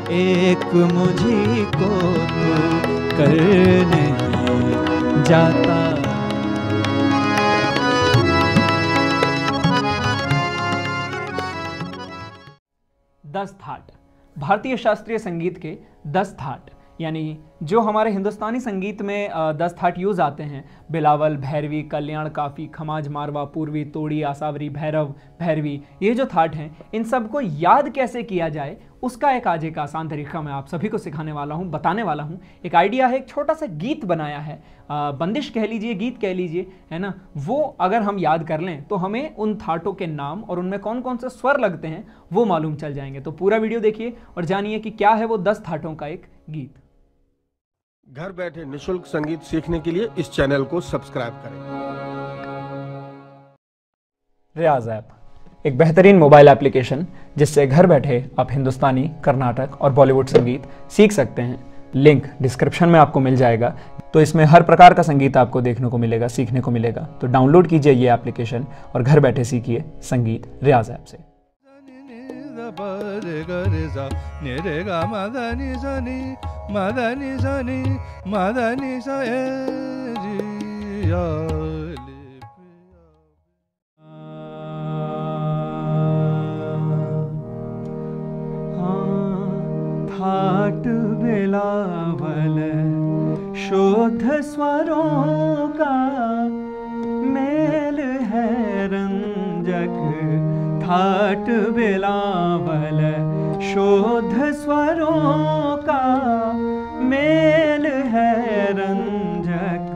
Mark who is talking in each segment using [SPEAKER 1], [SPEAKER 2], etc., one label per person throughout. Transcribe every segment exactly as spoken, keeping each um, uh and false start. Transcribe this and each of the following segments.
[SPEAKER 1] एक मुझी को तू कर नहीं जाता। दस थाट, भारतीय शास्त्रीय संगीत के दस थाट, यानी जो हमारे हिंदुस्तानी संगीत में दस थाट यूज आते हैं, बिलावल, भैरवी, कल्याण, काफी, खमाज, मारवा, पूर्वी, तोड़ी, आसावरी, भैरव, भैरवी, ये जो थाट हैं, इन सबको याद कैसे किया जाए उसका एक आज एक आसान तरीका मैं आप सभी को सिखाने वाला हूँ, बताने वाला हूँ। एक आइडिया है, एक छोटा सा गीत बनाया है, आ, बंदिश कह लीजिए, गीत कह लीजिए, है ना। वो अगर हम याद कर लें तो हमें उन थाटों के नाम और उनमें कौन कौन से स्वर लगते हैं वो मालूम चल जाएंगे। तो पूरा वीडियो देखिए और जानिए कि क्या है वो दस थाटों का एक गीत।
[SPEAKER 2] घर बैठे निशुल्क संगीत सीखने के लिए इस चैनल को सब्सक्राइब करें।
[SPEAKER 3] रियाज ऐप एक बेहतरीन मोबाइल एप्लीकेशन जिससे घर बैठे आप हिंदुस्तानी, कर्नाटक और बॉलीवुड संगीत सीख सकते हैं। लिंक डिस्क्रिप्शन में आपको मिल जाएगा। तो इसमें हर प्रकार का संगीत आपको देखने को मिलेगा, सीखने को मिलेगा। तो डाउनलोड कीजिए ये एप्लीकेशन और घर बैठे सीखिए संगीत रियाज ऐप से।
[SPEAKER 1] थाट बिलावल शोध स्वरों का मेल है रंजक। थाट बिलावल शोध स्वरों का मेल है रंजक।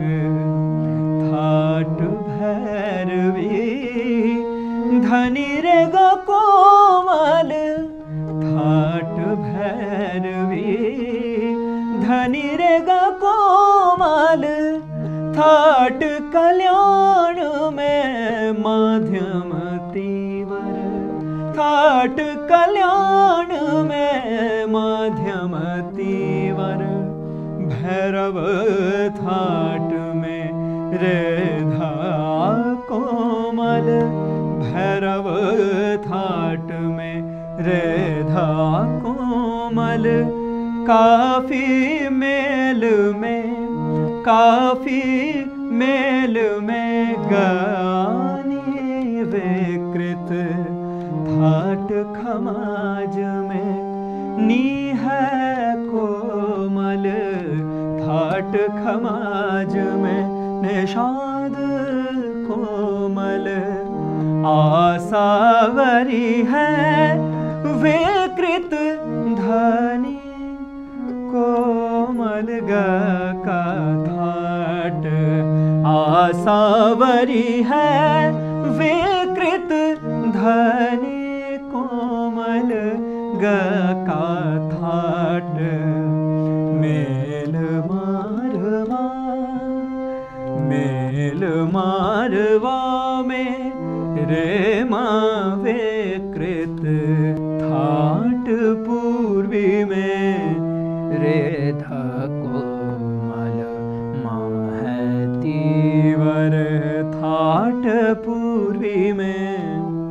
[SPEAKER 1] थाट भैरवी धनी रे ग कोमल। थाट भैरवी धनी रे ग कोमल। थाट कल्याण में मध्यम तीवर। थाट कल्याण में मध्यम तीवर। भैरव थाट में रेधा कोमल। भैरव थाट में रेधा कोमल। काफी मेल में काफी मेल में गानी विकृत। थाट खमाज में नी है कोमल। थाट खमाज में निषाद कोमल। आसावरी है विकृत धनी कोमल ग का थाट। आसावरी है विकृत धनी कोमल ग का थाट। मेल मारवा मेल मारवा में रे माँ विकृत। थाट पूर्वी में रेधा कोमल माँ है तीवर। थाट पूर्वी में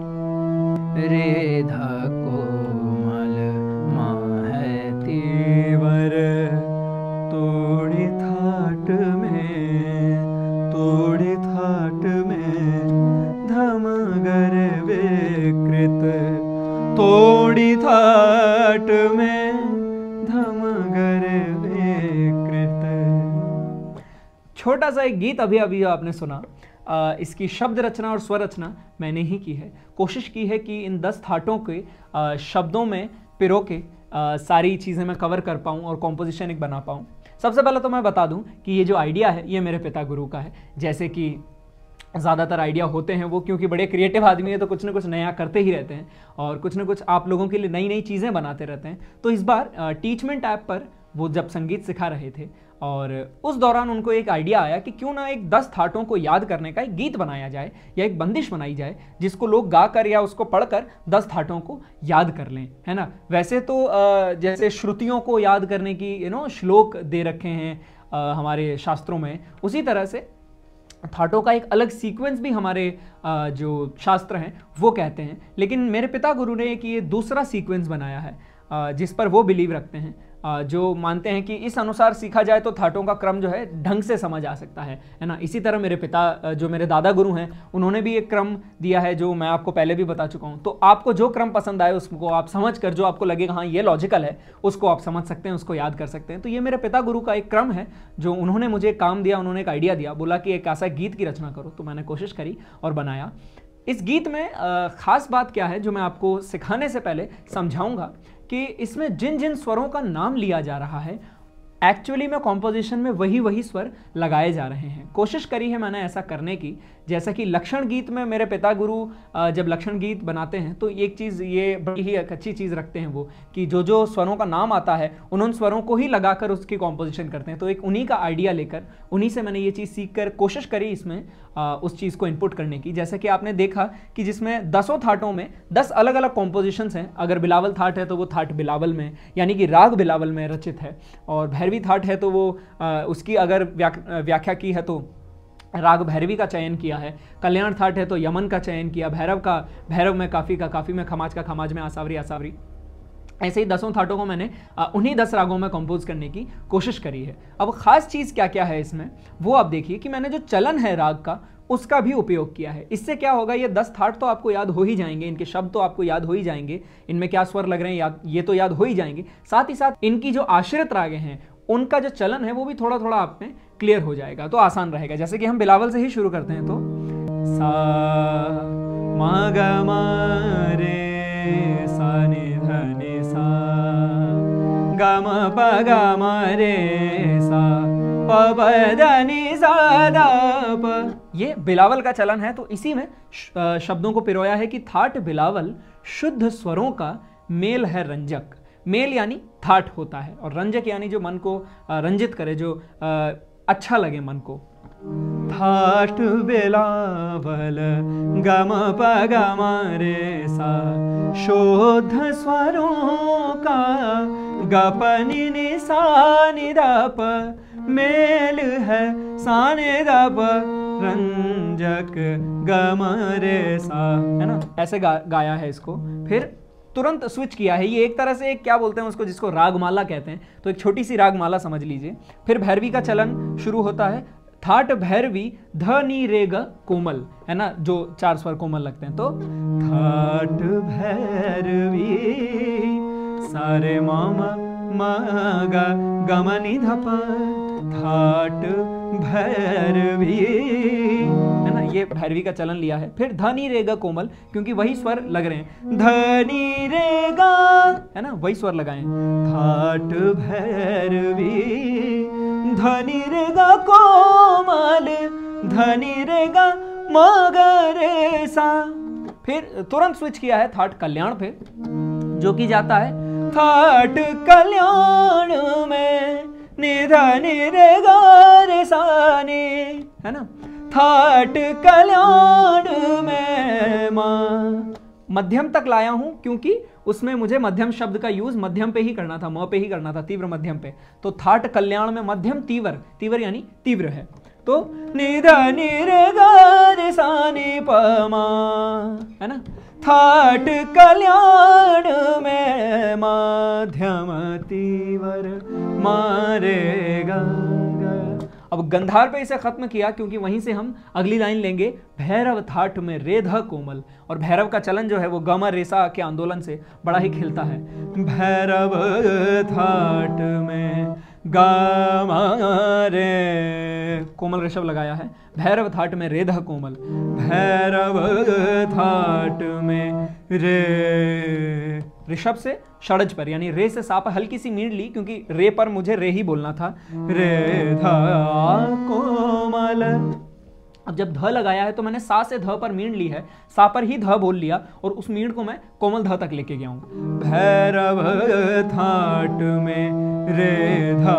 [SPEAKER 1] रेधा कोमल माँ है तीवर। तोड़ी थाट में तोड़ी थाट में धमगर विकृत। तोड़ी थाट में धमगर विकृत। छोटा सा एक गीत अभी अभी आपने सुना। आ, इसकी शब्द रचना और स्वर रचना मैंने ही की है। कोशिश की है कि इन दस थाटों के आ, शब्दों में पिरो के आ, सारी चीज़ें मैं कवर कर पाऊँ और कॉम्पोजिशन एक बना पाऊँ। सबसे पहले तो मैं बता दूं कि ये जो आइडिया है ये मेरे पिता गुरु का है। जैसे कि ज़्यादातर आइडिया होते हैं वो, क्योंकि बड़े क्रिएटिव आदमी है तो कुछ ना कुछ नया करते ही रहते हैं और कुछ ना कुछ आप लोगों के लिए नई नई चीज़ें बनाते रहते हैं। तो इस बार टीचमेंट ऐप पर वो जब संगीत सिखा रहे थे और उस दौरान उनको एक आइडिया आया कि क्यों ना एक दस थाटों को याद करने का एक गीत बनाया जाए या एक बंदिश बनाई जाए जिसको लोग गाकर या उसको पढ़कर दस थाटों को याद कर लें, है ना। वैसे तो जैसे श्रुतियों को याद करने की यू नो श्लोक दे रखे हैं हमारे शास्त्रों में, उसी तरह से थाटों का एक अलग सीक्वेंस भी हमारे जो शास्त्र हैं वो कहते हैं। लेकिन मेरे पिता गुरु ने एक ये दूसरा सीक्वेंस बनाया है। अ, जिस पर वो बिलीव रखते हैं, अ, जो मानते हैं कि इस अनुसार सीखा जाए तो थाटों का क्रम जो है ढंग से समझ आ सकता है है ना। इसी तरह मेरे पिता, अ, जो मेरे दादा गुरु हैं, उन्होंने भी एक क्रम दिया है जो मैं आपको पहले भी बता चुका हूँ। तो आपको जो क्रम पसंद आए उसको आप समझ कर, जो आपको लगेगा हाँ ये लॉजिकल है, उसको आप समझ सकते हैं, उसको याद कर सकते हैं। तो ये मेरे पिता गुरु का एक क्रम है जो उन्होंने मुझे काम दिया, उन्होंने एक आइडिया दिया, बोला कि एक ऐसा गीत की रचना करो। तो मैंने कोशिश करी और बनाया। इस गीत में अ, खास बात क्या है जो मैं आपको सिखाने से पहले समझाऊंगा कि इसमें जिन जिन स्वरों का नाम लिया जा रहा है, एक्चुअली में कॉम्पोजिशन में वही वही स्वर लगाए जा रहे हैं। कोशिश करी है मैंने ऐसा करने की, जैसा कि लक्षण गीत में मेरे पिता गुरु अ, जब लक्षण गीत बनाते हैं तो एक चीज़, ये बड़ी ही एक अच्छी चीज़ रखते हैं वो, कि जो जो स्वरों का नाम आता है उन उन स्वरों को ही लगाकर उसकी कॉम्पोजिशन करते हैं। तो एक उन्हीं का आइडिया लेकर, उन्हीं से मैंने ये चीज़ सीख कर कोशिश करी इसमें आ, उस चीज़ को इनपुट करने की। जैसे कि आपने देखा कि जिसमें दसों थाटों में दस अलग अलग कॉम्पोजिशंस हैं। अगर बिलावल थाट है तो वो थाट बिलावल में, यानी कि राग बिलावल में रचित है, और भैरवी थाट है तो वो आ, उसकी अगर व्याक, व्याख्या की है तो राग भैरवी का चयन किया है। कल्याण थाट है तो यमन का चयन किया, भैरव का भैरव में, काफ़ी का काफ़ी में, खमाज का खमाज में, आसावरी आसावरी। ऐसे ही दसों थाटों को मैंने उन्हीं दस रागों में कंपोज करने की कोशिश करी है। अब खास चीज़ क्या क्या है इसमें वो आप देखिए कि मैंने जो चलन है राग का उसका भी उपयोग किया है। इससे क्या होगा, ये दस थाट तो आपको याद हो ही जाएंगे, इनके शब्द तो आपको याद हो ही जाएंगे, इनमें क्या स्वर लग रहे हैं याद, ये तो याद हो ही जाएंगे। साथ ही साथ इनकी जो आश्रित रागें हैं उनका जो चलन है वो भी थोड़ा थोड़ा आप में क्लियर हो जाएगा, तो आसान रहेगा। जैसे कि हम बिलावल से ही शुरू करते हैं, तो सा मा ग मा रे सा नि ध नि सा ग म प ग म रे सा प प द नि सा द प, ये बिलावल का चलन है। तो इसी में शब्दों को पिरोया है कि थाट बिलावल शुद्ध स्वरों का मेल है रंजक। मेल यानी थाट होता है, और रंजक यानी जो मन को रंजित करे, जो अच्छा लगे मन को। थाट बिलावल गम प गम रे सा शुद्ध स्वरों का गप नि नि सा नि द प, मेल है सा नि द प रंजक गम रे सा, है ना। ऐसे गा, गाया है इसको। फिर तुरंत स्विच किया है, ये एक तरह से एक क्या बोलते हैं उसको, जिसको रागमाला कहते हैं, तो एक छोटी सी रागमाला समझ लीजिए। फिर भैरवी का चलन शुरू होता है, थाट भैरवी ध नी रे ग कोमल, है ना, जो चार स्वर कोमल लगते हैं। तो थाट भैरवी सारे मामा मा ग गम नि ध प, थाट भैरवी, है ना, ये भैरवी का चलन लिया है। फिर धनी रेगा कोमल, क्योंकि वही स्वर लग रहे हैं, धनी रेगा, है ना, वही स्वर लगाएं। थाट भैरवी धनी रेगा कोमल, धनी रेगा मगरे सा। फिर तुरंत स्विच किया है थाट कल्याण पे, जो कि जाता है थाट कल्याण में निधा निरे गा रे सा ने, है ना, थाट कल्याण में मां। मध्यम तक लाया हूं क्योंकि उसमें मुझे मध्यम शब्द का यूज मध्यम पे ही करना था, म पे ही करना था, तीव्र मध्यम पे। तो थाट कल्याण में मध्यम तीव्र, तीव्र यानी तीव्र है, तो निधा निरे गा रे सा ने प मा, है ना। थाट कल्याण में मध्यम तीव्र मारेगा। अब गंधार पे इसे खत्म किया क्योंकि वहीं से हम अगली लाइन लेंगे, भैरव थाट में रेधा कोमल। और भैरव का चलन जो है वो गम रेसा के आंदोलन से बड़ा ही खिलता है। भैरव थाट में गम रे, कोमल ऋषभ लगाया है, भैरव थाट में रेधा कोमल, भैरव थाट में रे, ऋषभ से षडज पर, यानी रे से सा पर हल्की सी मींड ली क्योंकि रे पर मुझे रे ही बोलना था, रेधा कोमल। अब जब ध लगाया है तो मैंने सा से ध पर मींड ली है, सा पर ही ध बोल लिया और उस मींड को मैं कोमल ध तक लेके गया हूं। भैरव थाट में रेधा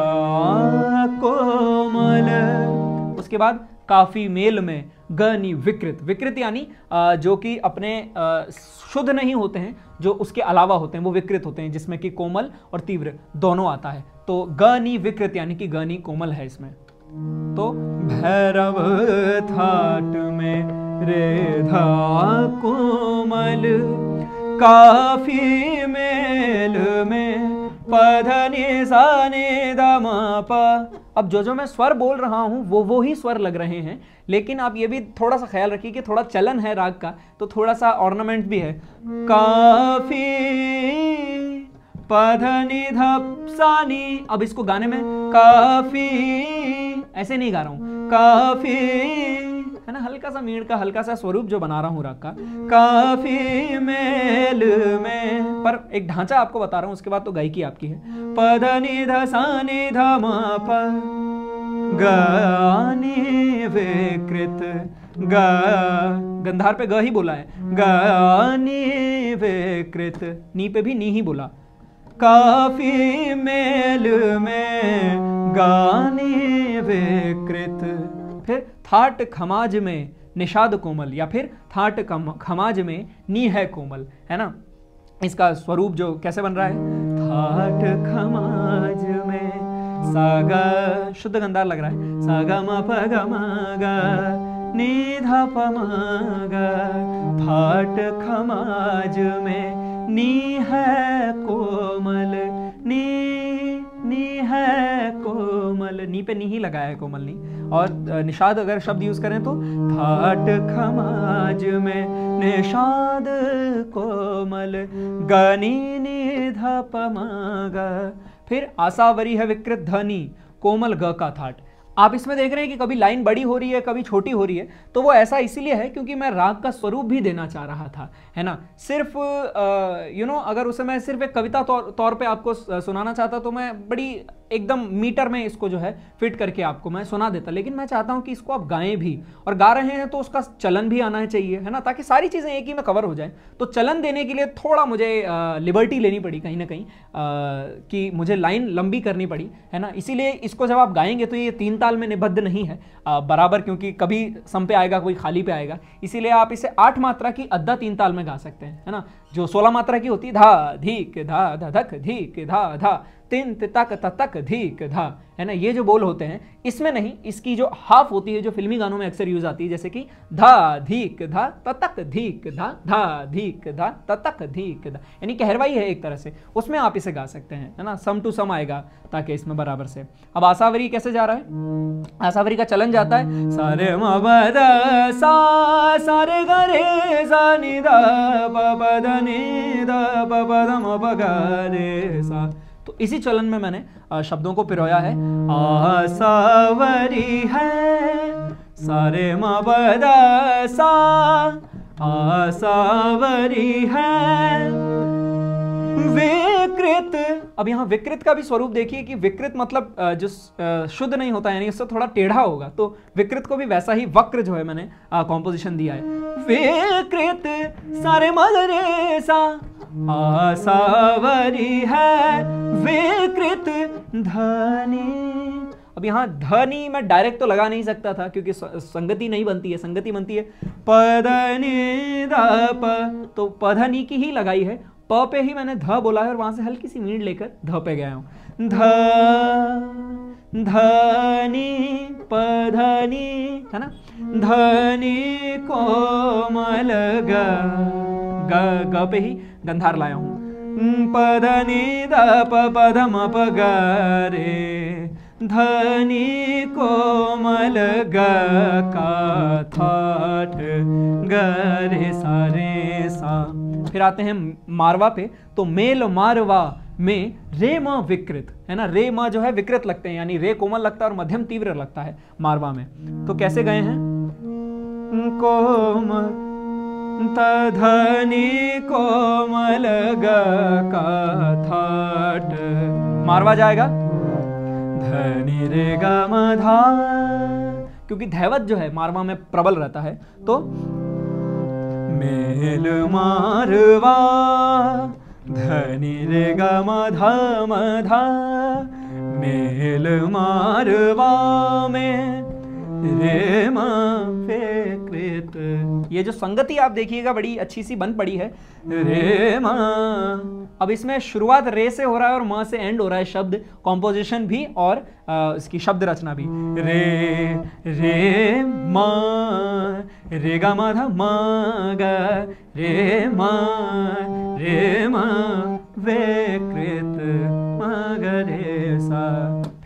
[SPEAKER 1] कोमल। उसके बाद काफी मेल में गनी विकृत, विकृत यानी जो कि अपने शुद्ध नहीं होते हैं, जो उसके अलावा होते हैं वो विकृत होते हैं, जिसमें कि कोमल और तीव्र दोनों आता है। तो गनी विकृत यानी कि गनी कोमल है इसमें। तो भैरव थाट में रेधा कोमल, काफी मेल में प ध नि सा नि ध म प। अब जो जो मैं स्वर बोल रहा हूं वो वो ही स्वर लग रहे हैं, लेकिन आप ये भी थोड़ा सा ख्याल रखिए कि थोड़ा चलन है राग का, तो थोड़ा सा ऑर्नामेंट भी है। काफी प ध नि ध सा नि। अब इसको गाने में काफी ऐसे नहीं गा रहा हूं, काफी है ना, हल्का सा मीण का हल्का सा स्वरूप जो बना रहा हूं राग का, काफी मेल में, पर एक ढांचा आपको बता रहा हूं, उसके बाद तो गायकी आपकी है। प ध नि ध सा नि ध म प ग नि विकृत, ग गंधार पे ग ही बोला है, ग नि विकृत, नी पे भी नी ही बोला। काफी मेल में गानी विकृत, फिर थाट खमाज में निषाद कोमल, या फिर थाट खमाज में नी है कोमल, है ना। इसका स्वरूप जो कैसे बन रहा है, थाट खमाज में सागा, शुद्ध गंधार लग रहा है, सागा म प ग म ग नी ध प म ग, थाट खमाज में नी है कोमल, नी नी है कोमल, नी पे नी ही लगाया है, कोमल नी। और निषाद अगर शब्द यूज करें तो थाट खमाज में निषाद कोमल, गनी नि ध प म ग। फिर आसावरी है विकृत धनी, कोमल ग का थाट। आप इसमें देख रहे हैं कि कभी लाइन बड़ी हो रही है, कभी छोटी हो रही है, तो वो ऐसा इसीलिए है क्योंकि मैं राग का स्वरूप भी देना चाह रहा था, है ना। सिर्फ यू नो अगर उसे मैं सिर्फ एक कविता तौर तौर पे आपको सुनाना चाहता तो मैं बड़ी एकदम मीटर में इसको जो है फिट करके आपको मैं सुना देता, लेकिन मैं चाहता हूं कि इसको आप गाएं भी, और गा रहे हैं तो उसका चलन भी आना चाहिए, है ना, ताकि सारी चीजें एक ही में कवर हो जाए। तो चलन देने के लिए थोड़ा मुझे लिबर्टी लेनी पड़ी कहीं ना कहीं, आ, कि मुझे लाइन लंबी करनी पड़ी, है ना। इसीलिए इसको जब आप गाएंगे तो ये तीन ताल में निबद्ध नहीं है आ, बराबर, क्योंकि कभी सम पे आएगा, कोई खाली पे आएगा, इसीलिए आप इसे आठ मात्रा की अद्धा तीन ताल में गा सकते हैं, है ना। जो सोलह मात्रा की होती है, धा धीक धा धा धक धीक धा धा तिन तक तक धीक धा, है ना, ये जो बोल होते हैं इसमें नहीं, इसकी जो हाफ होती है जो फिल्मी गानों में अक्सर यूज आती है, जैसे कि धा धीक धा तक धीक धा, धा धीक धा तक धीक धा, यानी कहरवाई है एक तरह से, उसमें आप इसे गा सकते हैं, है ना, सम टू सम आएगा ताकि इसमें बराबर से। अब आसावरी कैसे जा रहा है, आसावरी का चलन जाता है सारे म प द सा, सारे ग रे सा नि ध प प ध नि ध प प ध म प ग रे सा। तो इसी चलन में मैंने शब्दों को पिरोया है। आसावरी है सारे म प द सा, आसावरी है विकृत। अब यहाँ विकृत का भी स्वरूप देखिए कि विकृत मतलब जो शुद्ध नहीं होता, यानी इससे थोड़ा टेढ़ा होगा, तो विकृत को भी वैसा ही वक्र जो है मैंने कॉम्पोजिशन दिया है। विकृत सारे मद रे सा, आसावरी है विकृत धनी। अब यहाँ धनी मैं डायरेक्ट तो लगा नहीं सकता था क्योंकि संगति नहीं बनती है, संगति बनती है पधनी ध प, तो पधनी की ही लगाई है, प पे ही मैंने ध बोला है और वहां से हल्की सी मींड लेकर ध पे गया हूं। ध धनी पधनी, है ना, धनी कोमल ग, ग ग पे ही गंधार लाया हूं। पधनी ध प प ध म प ग रे, धनी कोमल ग का थाट ग रे सा रे सा। फिर आते हैं मारवा पे, तो मेल मारवा में रे म विकृत, है ना, रे म जो है विकृत लगते हैं, यानी रे कोमल लगता है और मध्यम तीव्र लगता है मारवा में। तो कैसे गए हैं, कोम धनी कोमल ग का थाट, मारवा जाएगा धनी रे ग म धा, क्योंकि धैवत जो है मारवा में प्रबल रहता है। तो मेल मारवा धनी रे ग म धा म धा, मेल मारवा में रे म विकृत। ये जो संगति आप देखिएगा बड़ी अच्छी सी बन पड़ी है, रे म। अब इसमें शुरुआत रे से हो रहा है और म से एंड हो रहा है शब्द कॉम्पोजिशन भी और आ, इसकी शब्द रचना भी। रे रे म रे ग म ध म ग रे म रे म विकृत म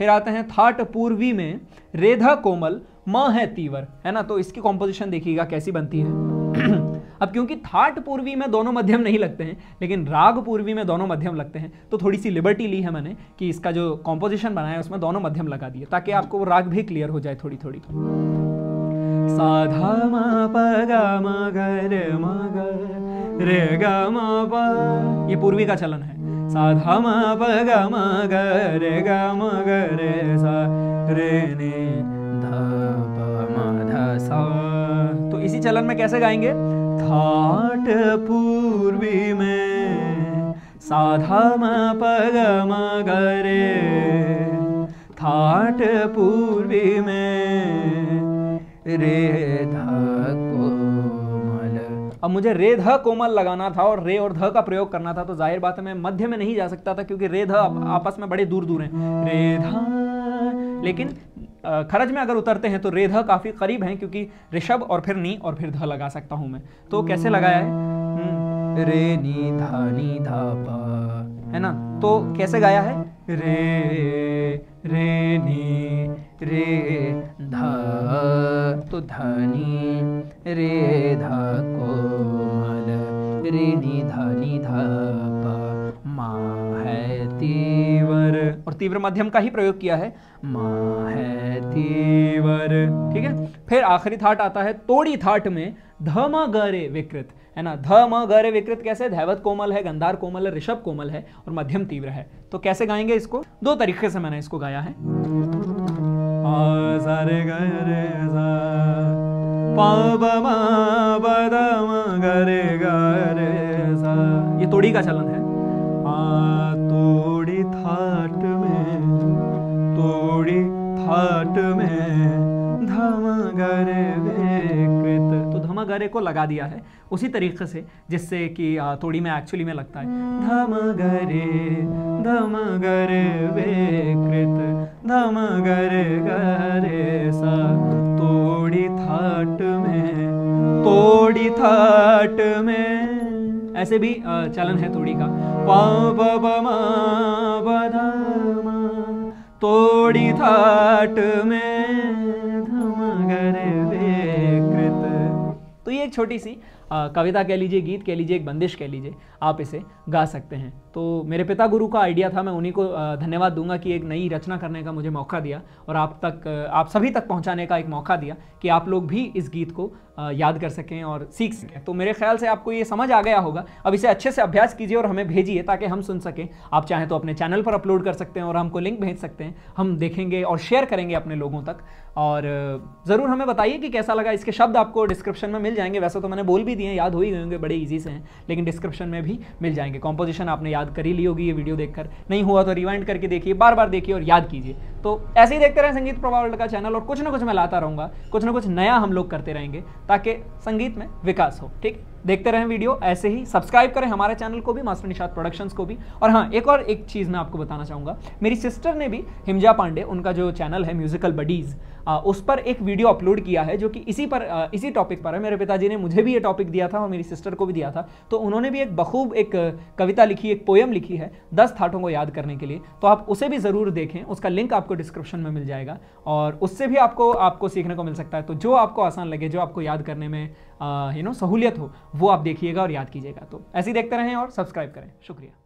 [SPEAKER 1] फिर आते हैं थाट पूर्वी में रेधा कोमल म है तीवर, है ना। तो इसकी कॉम्पोजिशन देखिएगा कैसी बनती है। अब क्योंकि थाट पूर्वी में दोनों मध्यम नहीं लगते हैं लेकिन राग पूर्वी में दोनों मध्यम लगते हैं, तो थोड़ी सी लिबर्टी ली है मैंने कि इसका जो कॉम्पोजिशन बनाया है उसमें दोनों मध्यम लगा दिए ताकि आपको वो राग भी क्लियर हो जाए थोड़ी थोड़ी। साधा म प ग म ग रे म ग रे ग म प, ये पूर्वी का चलन है। साधा म प ग म ग रे ग म ग रे सा रे नि ध प म ध सा। तो इसी चलन में कैसे गाएंगे? थाट पूर्वी में साधा म प ग म ग रे, थाट पूर्वी में रे ध कोमल। अब मुझे रे ध कोमल लगाना था और रे और ध का प्रयोग करना था, तो जाहिर बात है मैं मध्य में नहीं जा सकता था क्योंकि रे ध आपस में बड़े दूर दूर हैं। रे ध, लेकिन खरज में अगर उतरते हैं तो रे ध काफी करीब हैं क्योंकि ऋषभ और फिर नी और फिर ध लगा सकता हूं मैं। तो कैसे लगाया है? रे नी धा नी धा पा, है ना। तो कैसे गाया है? रे रे नी रे धा, तो धनी रे धा कोमल, रे नी धा नी धा पा, माँ है तीवर, और तीव्र मध्यम का ही प्रयोग किया है, माँ है तीवर, ठीक है। फिर आखिरी थाट आता है तोड़ी थाट में ध म ग रे विकृत, है ना। ध म ग रे विकृत कैसे? धैवत कोमल है, गंधार कोमल है, ऋषभ कोमल है और मध्यम तीव्र है। तो कैसे गाएंगे इसको? दो तरीके से मैंने इसको गाया है। आ सा रे ग रे सा, पा ब म ब द म ग रे ग रे सा, ये तोड़ी का चलन है। आ तोड़ी थाट में, तोड़ी थाट में धम ग रे विकृत, तो धम ग रे को लगा दिया है उसी तरीके से जिससे कि तोड़ी में एक्चुअली में लगता है। धम ग रे धम ग रे विकृत, धम ग रे ग रे सा, तोड़ी थाट में, तोड़ी थाट में, ऐसे भी चलन है तोड़ी का। पा ब ब म ब ध म, तोड़ी थाट में धम ग रे विकृत। तो ये एक छोटी सी आ, कविता कह लीजिए, गीत कह लीजिए, एक बंदिश कह लीजिए, आप इसे गा सकते हैं। तो मेरे पिता गुरु का आइडिया था, मैं उन्हीं को धन्यवाद दूंगा कि एक नई रचना करने का मुझे मौका दिया और आप तक, आप सभी तक पहुंचाने का एक मौका दिया कि आप लोग भी इस गीत को याद कर सकें और सीख सकें। तो मेरे ख्याल से आपको ये समझ आ गया होगा। अब इसे अच्छे से अभ्यास कीजिए और हमें भेजिए ताकि हम सुन सकें। आप चाहें तो अपने चैनल पर अपलोड कर सकते हैं और हमको लिंक भेज सकते हैं, हम देखेंगे और शेयर करेंगे अपने लोगों तक। और ज़रूर हमें बताइए कि कैसा लगा। इसके शब्द आपको डिस्क्रिप्शन में मिल जाएंगे, वैसे तो मैंने बोल भी दिए, याद हो ही गए होंगे, बड़े ईजी से हैं, लेकिन डिस्क्रिप्शन में भी मिल जाएंगे। कॉम्पोजिशन आपने याद कर ही ली होगी ये वीडियो देखकर, नहीं हुआ तो रिवाइंड करके देखिए, बार बार देखिए और याद कीजिए। तो ऐसे ही देखते रहें संगीत प्रभा वर्ल्ड का चैनल, और कुछ ना कुछ मैं लाता रहूँगा, कुछ ना कुछ नया हम लोग करते रहेंगे ताकि संगीत में विकास हो। ठीक, देखते रहें वीडियो ऐसे ही, सब्सक्राइब करें हमारे चैनल को भी, मास्टर निषाद प्रोडक्शंस को भी। और हाँ, एक और एक चीज़ मैं आपको बताना चाहूँगा, मेरी सिस्टर ने भी, हिमजा पांडे, उनका जो चैनल है म्यूजिकल बडीज़, उस पर एक वीडियो अपलोड किया है जो कि इसी पर आ, इसी टॉपिक पर है। मेरे पिताजी ने मुझे भी ये टॉपिक दिया था और मेरी सिस्टर को भी दिया था, तो उन्होंने भी एक बखूब एक कविता लिखी, एक पोयम लिखी है दस थाटों को याद करने के लिए। तो आप उसे भी ज़रूर देखें, उसका लिंक आपको डिस्क्रिप्शन में मिल जाएगा और उससे भी आपको आपको सीखने को मिल सकता है। तो जो आपको आसान लगे, जो आपको याद करने में यू नो सहूलियत हो, वो आप देखिएगा और याद कीजिएगा। तो ऐसे ही देखते रहें और सब्सक्राइब करें। शुक्रिया।